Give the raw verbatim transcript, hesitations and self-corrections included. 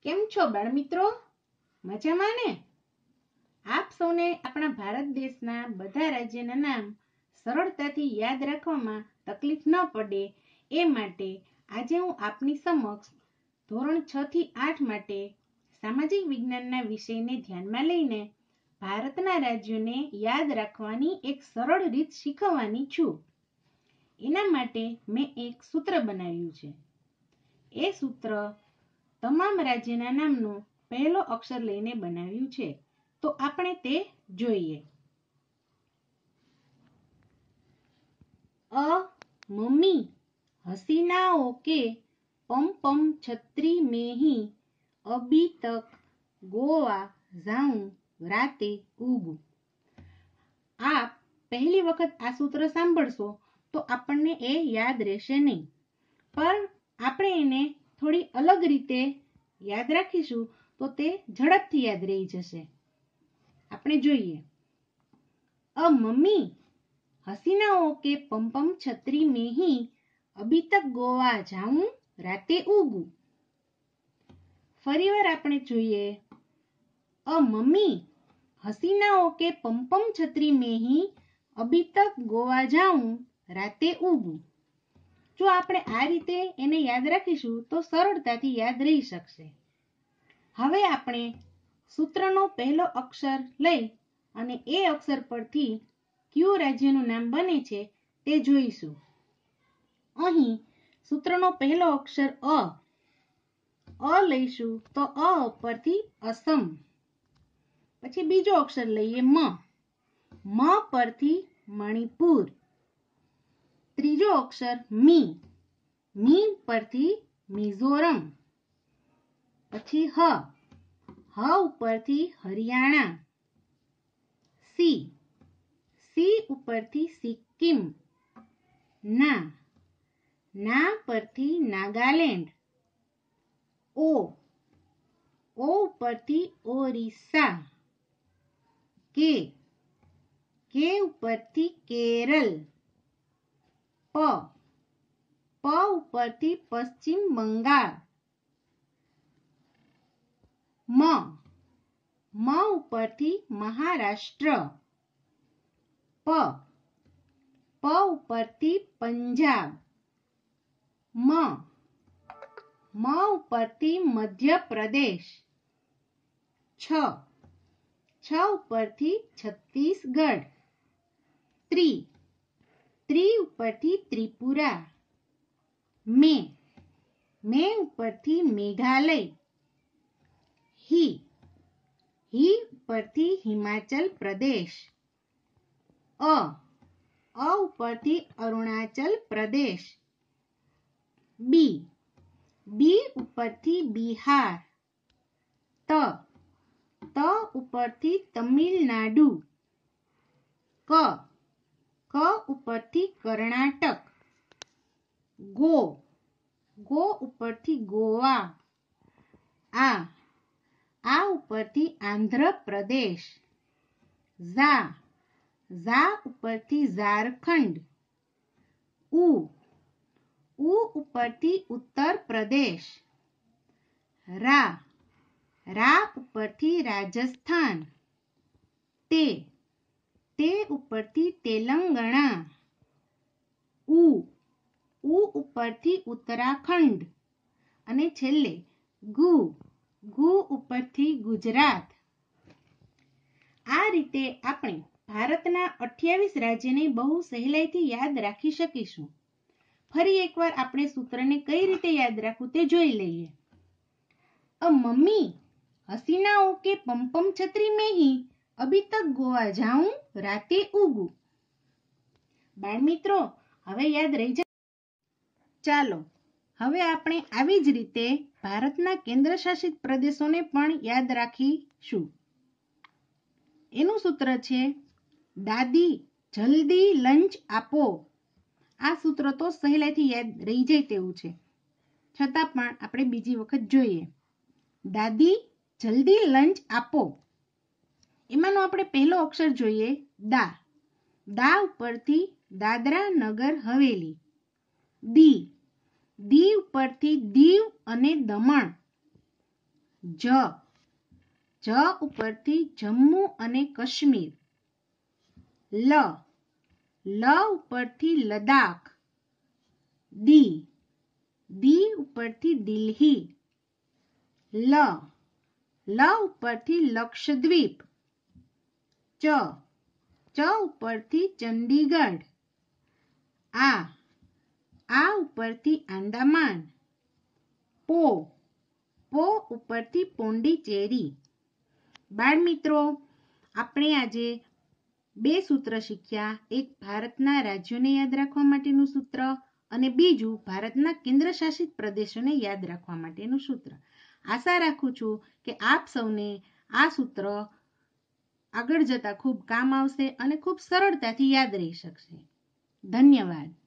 કેમ છો બાળમિત્રો? મજામાં ને? આપ સૌને આપણા ભારત દેશના બધા રાજ્યના નામ સરળતાથી યાદ રાખવામાં તકલીફ ન પડે એ માટે આજે હું આપની સમક્ષ ધોરણ છ થી આઠ માટે સામાજિક વિજ્ઞાનના વિષયને ધ્યાનમાં લઈને ભારતના રાજ્યોને યાદ રાખવાની એક સરળ રીત શીખવવાની છું. એના માટે મેં એક સૂત્ર બનાવ્યું છે. એ સૂત્ર તમામ રાજ્યના નામનો પહેલો અક્ષર લઈને બનાવ્યું છે. તો આપણે તે જોઈએ. અ મમ્મી હસીનાઓ કે પમ પમ છત્રી में ही अभी तक गोवा जाऊं राते उगूं. આપ પહેલી વખત આ સૂત્ર સાંભળશો તો આપણને એ યાદ રહેશે નહીં, પણ આપણે એને થોડી અલગ રીતે યાદ રાખીશું તો તે ઝડપથી યાદ રહી જશે. આપણે જોઈએ. અ મમ્મી હસીનાઓ કે પમ પમ છત્રી में ही अभी तक गोवा जाऊं राते उगूं. ફરીવાર આપણે જોઈએ. અ મમ્મી हसीनाओं के पम पम छतरी में ही अभी तक गोवा जाऊं राते उगूं. જો આપણે આ રીતે એને યાદ રાખીશું તો સરળતાથી યાદ રહી શકશે. હવે આપણે સૂત્રનો પહેલો અક્ષર લઈ અને એ અક્ષર પરથી કયું રાજ્યનું નામ બને છે તે જોઈશું. અહીં સૂત્રનો પહેલો અક્ષર અ અ લઈશું તો અ પરથી અસમ. પછી બીજો અક્ષર લઈએ મ મ પરથી મણિપુર. ત્રીજો અક્ષર મી મી પરથી મિઝોરમ. પછી હ હ ઉપરથી હરિયાણા. સી સી ઉપરથી સિક્કિમ. ના ના પરથી નાગાલેન્ડ. ઓ ઓ ઉપરથી ઓરિસ્સા. કે કે ઉપરથી કેરળ. પ પ ઉપરથી પશ્ચિમ બંગાળ. મ મ ઉપરથી મહારાષ્ટ્ર. પ પ ઉપરથી પંજાબ. મ મ ઉપરથી મધ્યપ્રદેશ. છ છ ઉપરથી છત્તીસગઢ. ત્રી ત્રી ઉપરથી ત્રિપુરા. મે મે ઉપરથી મેઘાલય. હી હી ઉપરથી હિમાચલ પ્રદેશ. અ અ ઉપરથી અરુણાચલ પ્રદેશ. બી બી ઉપરથી બિહાર. ત ત ઉપરથી તમિલનાડુ. ક ક ઉપરથી કર્ણાટક. ગો ગો ઉપરથી ગોવા. આ આ ઉપરથી આંધ્રપ્રદેશ. ઝા ઝા ઉપરથી ઝારખંડ. ઉ ઉ ઉપરથી ઉત્તર પ્રદેશ. રા રા ઉપરથી રાજસ્થાન. તે તે ઉપરથી તેલંગાણા. ઉ ઉ ઉપરથી ઉત્તરાખંડ. અને છેલ્લે ગુ ગુ ઉપરથી ગુજરાત. આ રીતે આપણે ભારતના અઠ્યાવીસ રાજ્યને બહુ સહેલાઈથી યાદ રાખી શકીશું. ફરી એકવાર આપણે સૂત્રને કઈ રીતે યાદ રાખવું તે જોઈ લઈએ. અ મમ્મી હસીનાઓ કે પમ પમ છત્રી में ही अभी तक गोवा जाऊं राते उगूं. બાળમિત્રો હવે યાદ રહી જાય. ચાલો હવે આપણે આવી જ રીતે ભારતના કેન્દ્ર શાસિત પ્રદેશોને પણ યાદ રાખીશું. એનું સૂત્ર છે દાદી જલ્દી લંચ આપો. આ સૂત્ર તો સહેલાઈથી યાદ રહી જાય તેવું છે, છતાં પણ આપણે બીજી વખત જોઈએ. દાદી જલ્દી લંચ આપો. એમાંનો આપણે પહેલો અક્ષર જોઈએ દા. દા ઉપરથી દાદરા નગર હવેલી. દી દી ઉપરથી દીવ અને દમણ. જ જ ઉપરથી જમ્મુ અને કાશ્મીર. લ લ ઉપરથી લદાખ. દી દી ઉપરથી દિલ્હી. લ લ ઉપરથી લક્ષદ્વીપ. ચ ચ ઉપરથી ચંદીગઢ. આ આ ઉપરથી આંદામાન. પો પો ઉપરથી પોંડિચેરી. બાળ મિત્રો, આપણે આજે બે સૂત્ર શીખ્યા. એક ભારતના રાજ્યોને યાદ રાખવા માટેનું સૂત્ર અને બીજું ભારતના કેન્દ્ર શાસિત પ્રદેશોને યાદ રાખવા માટેનું સૂત્ર. આશા રાખું છું કે આપ સૌને આ સૂત્ર આગળ જતા ખૂબ કામ આવશે અને ખૂબ સરળતાથી યાદ રહી શકશે. ધન્યવાદ.